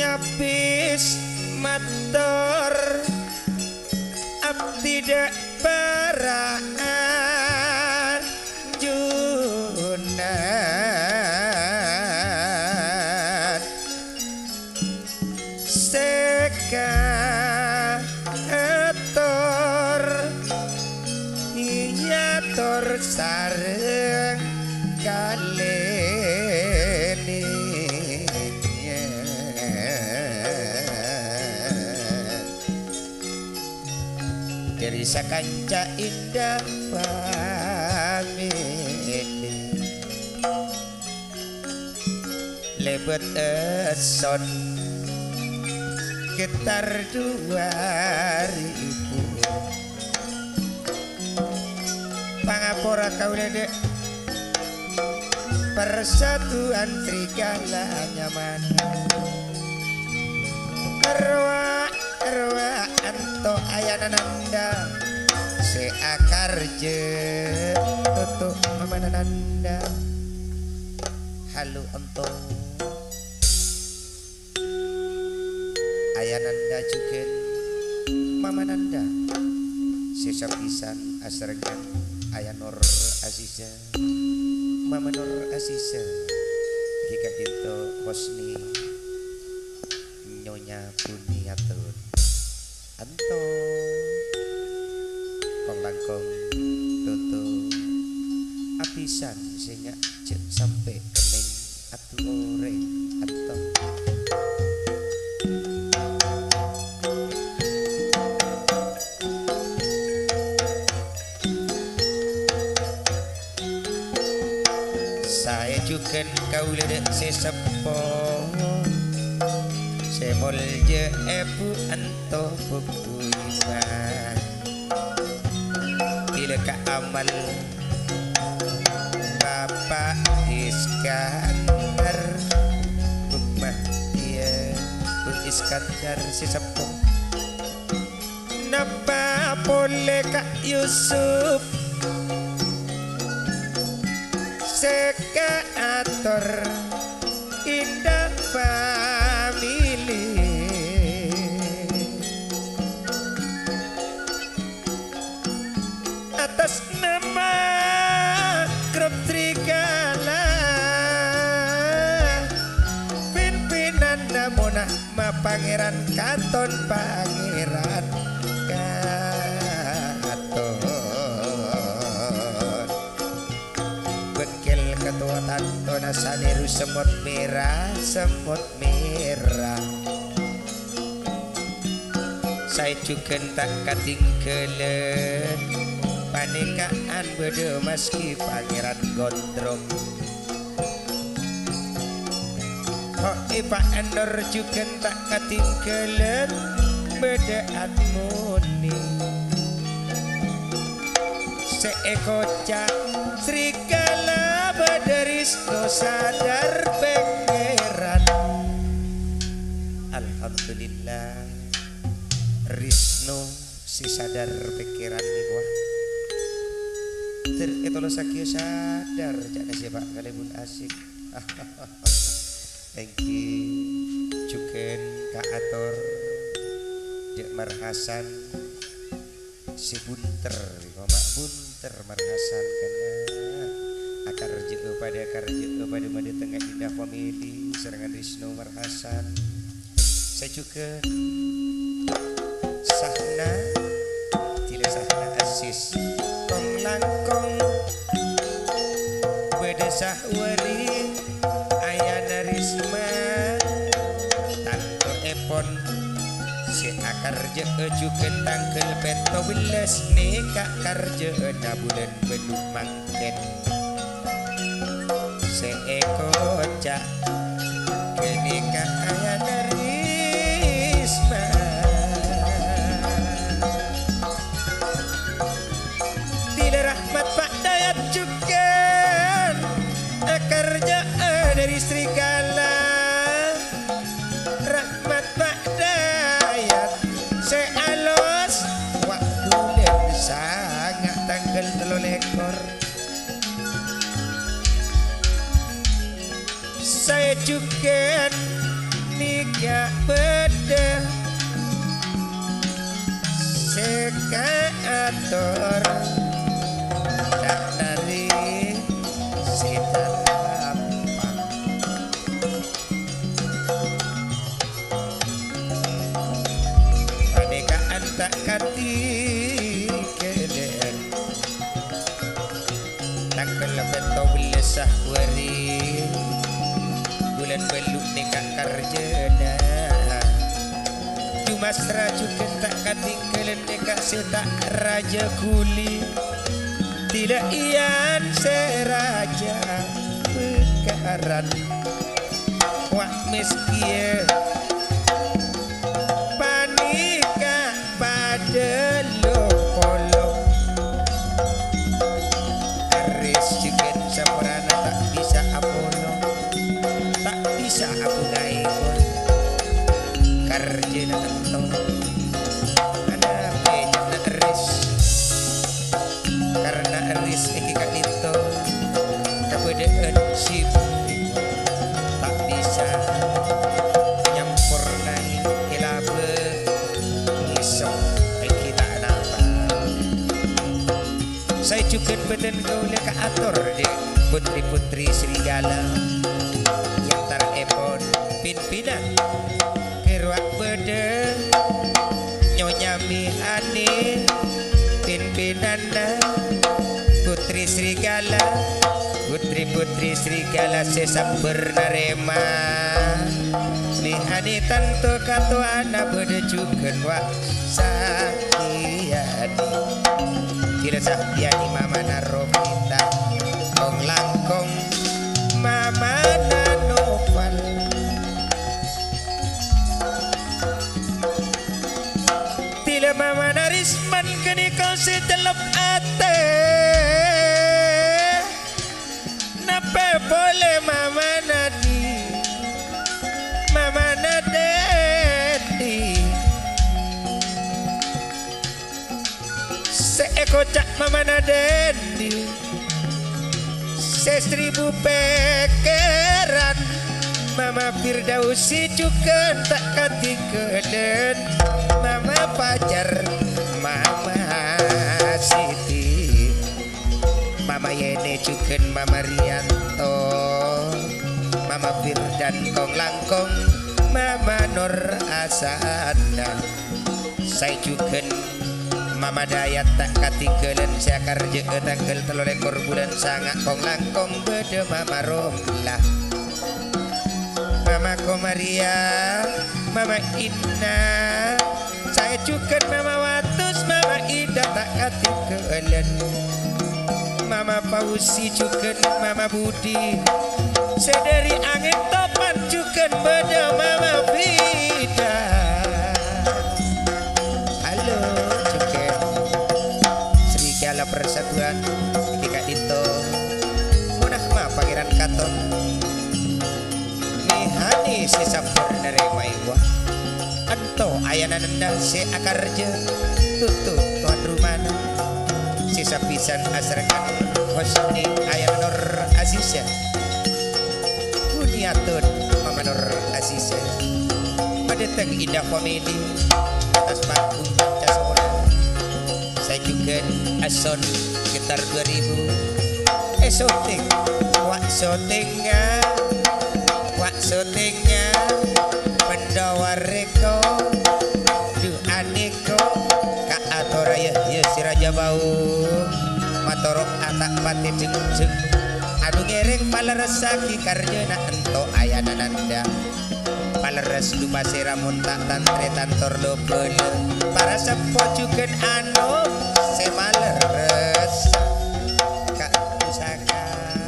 nyapis matur abdi dek paraan junan seka atur iya tur sareng kaleni dari sakanca indah family lebet eson getar 2000 pangapora kaula dek persatuan Trigala nyaman arwah anto ayanananda seakar je tutuk mamanananda halu anto ayananda juga mamananda sesapisan asrengan ayanor asisa mama nur asisa jika dinto hosni nyonya buniatun anto kong langkong tutu apisan sehingga cek sampai kening atu ore anto saya juga kau ledek sesepo semol je ebu anto bukuiman tidak ka amal Bapak Iskandar bukmah dia Bu Iskandar sesepo napa boleh Kak Yusuf seka atur indah family atas nama grup Trigala pimpinan namuna ma pangeran katon pangeran ketua tanto nasaniru semut merah saya juga tak katinggalan panikaan bede meski pangeran gondrong oh Pak Endor juga tak katinggalan bede admoni seeko cak Trigala badarisno sadar pangeran alhamdulillah Risno si sadar pikiran nih gua terketolo sakio sadar jangan siapa kali bun asik thank you cuken Kak Ator Dek Marhasan si bunter mak bunter Marhasan karena akar jeu pada made tengah indah family serangan Risno Marhasan saya juga Sahna tidak Sahna Asis kong langkong beda sahwari ayana Risma tanto epon si akar jeu juga tangkel peto wiles nih kak karje na bulan belum mangken seeko cak kenika ayana Risma tidak rahmat Pak Dayat juga kerja dari Trigala rahmat Pak Dayat sealos waktu dan sangat tanggal 3 ekor saya juga nikah beda sekator tak dari sitalapa pernikahan tak kati keden tak kelebet tau belesah wari bulan beluk nikah karjana cuma serajukan tak katinggalan nikah setak raja kuli tidak ian seraja bekaran wak miskia panika pada lopolong aris juga sampurana tak bisa apolong tak bisa aku gaikon karjana entong anak banyak nak aris karena aris iki kak dito kabedaan sip tak bisa nyampur nai ilabe ngisok iki tak napa saya juga beden gaule ka atur di putri-putri serigala yang terepon pimpinan keruak beden nyonya mihani pimpinan putri serigala putri-putri serigala sesam bernarema mihani tanto kato anak berdejukan wak sakiani tidak sakiani mama naromita kong langkong mama nanoval tidak mama narisman kini kau setelap ate napa boleh mama nadi mama nadedi seekor cak mama nadedi seribu pekeran mama Firdausi juga tak katinggalan mama pacar mama Siti mama Yene juga mama Rianto mama Firdan kong langkong mama Nur Asana saya juga mama Dayat tak katinggalan saya kerja tanggal 3 bulan sangat kong langkong beda mama Romlah mama Komaria mama Inna saya juga mama Watus mama Ida tak katinggalan mama Pausi juga mama Budi sedari angin topan juga beda mama Vida halo juga serigala persatuan Kika Dito munah ma Pangeran Katon mihani sisa bernarema iwa anto ayana nenda se akarja tutu tuan rumana sisa pisan asrakan Hosni ayana Nur Azizah Buniatun mama Nur Azizah padeteng indah komedi atas panggung Pancasila saya juga ason gitar 2000 syuting wak syutingnya pendawa reko du aneko kak atoraya ya si raja bau matorok atak pati jeng adu ngereng paleresaki karjana ento ayana nanda paleres du pasira muntak tantre tantor lopel para sepo juga anu semaleres kak pusaka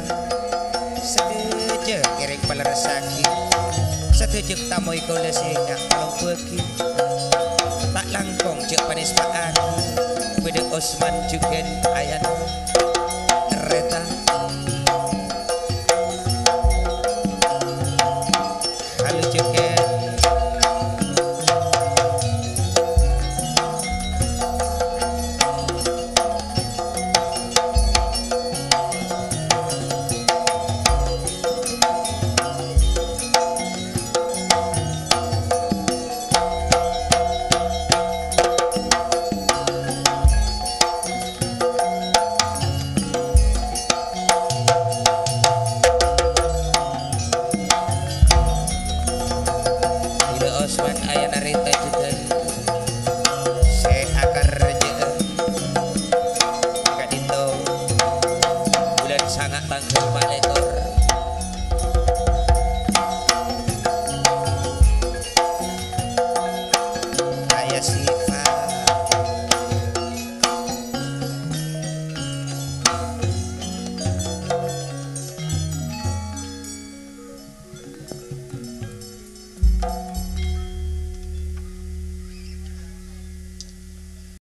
setuju ngereng paleresaki setuju tamu iko lesenya kalau pergi tak langkong cek panispaan beda Osman juga ayana kereta halo juga Usman aya narita